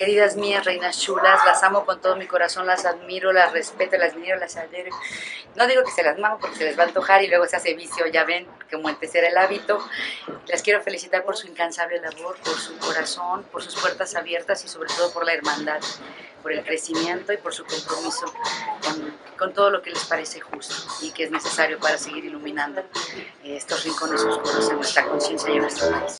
Queridas mías, reinas chulas, las amo con todo mi corazón, las admiro, las respeto, las admiro, las adoro. No digo que se las mamo porque se les va a antojar y luego se hace vicio, ya ven, como antes era el hábito. Les quiero felicitar por su incansable labor, por su corazón, por sus puertas abiertas y sobre todo por la hermandad, por el crecimiento y por su compromiso con todo lo que les parece justo y que es necesario para seguir iluminando estos rincones oscuros en nuestra conciencia y en nuestro país.